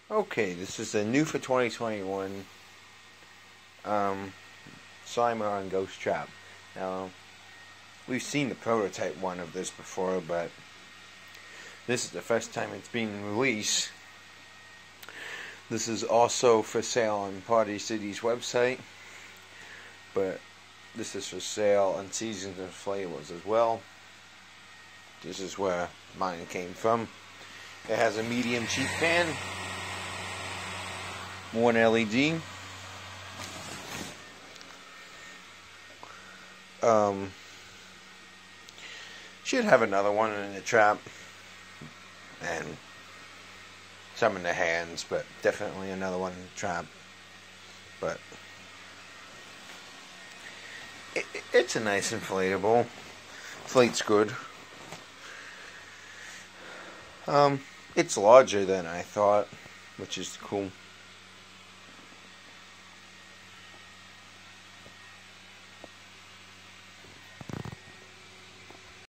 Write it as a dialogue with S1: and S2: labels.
S1: Okay, this is the new for 2021 Simon Ghost Trap. Now, we've seen the prototype one of this before, but this is the first time it's being released. This is also for sale on Party City's website, but this is for sale on Seasons Inflatables as well. This is where mine came from. It has a medium cheap pan, one LED. Should have another one in the trap and some in the hands, but definitely another one in the trap. But it's a nice inflatable. Inflates good. It's larger than I thought, which is cool.